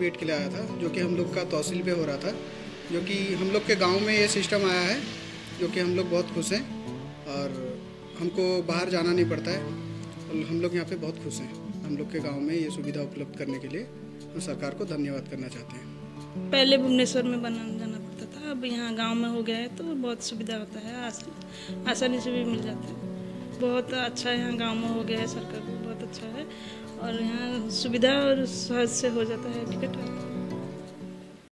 Debate के लिए आया था, जो कि हम लोग का तहसील पे हो रहा था, जो कि हम लोग के गांव में ये सिस्टम आया है, जो कि हम लोग बहुत खुश हैं और हमको बाहर जाना नहीं पड़ता है और हम लोग यहाँ पे बहुत खुश हैं। हम लोग के गांव में ये सुविधा उपलब्ध करने के लिए हम सरकार को धन्यवाद करना चाहते हैं। पहले भुवनेश्वर में जाना पड़ता था, अब यहाँ गांव में हो गया है तो बहुत सुविधा होता है, आसानी से भी मिल जाता है। बहुत अच्छा है, यहाँ गांव में हो गया है, सरकार को बहुत अच्छा है और यहाँ सुविधा और सहज से हो जाता है टिकट।